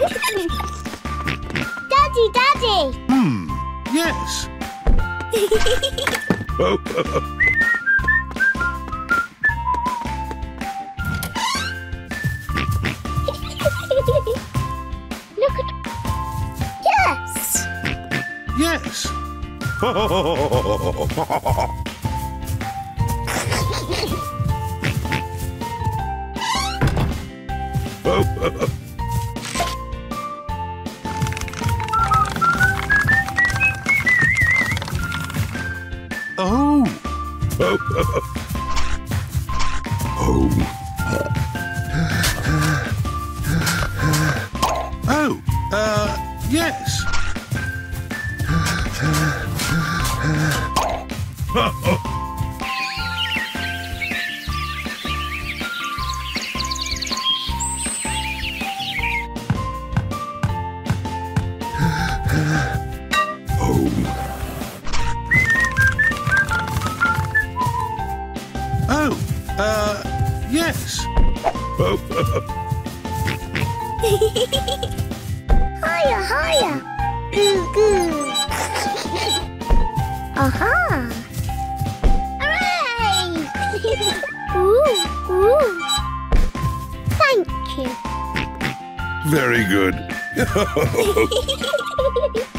Daddy, Daddy! Yes. Oh. Look at... Yes! Yes. Oh. Oh, yes. Oh, yes. Higher, higher! Goo, goo! Aha! Hooray! Ooh, ooh! Thank you. Very good.